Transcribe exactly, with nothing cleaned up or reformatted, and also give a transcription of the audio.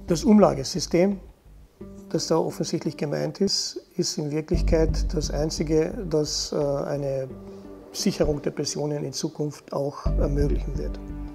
Das Umlagesystem, das da offensichtlich gemeint ist, ist in Wirklichkeit das einzige, das eine Sicherung der Pensionen in Zukunft auch ermöglichen wird.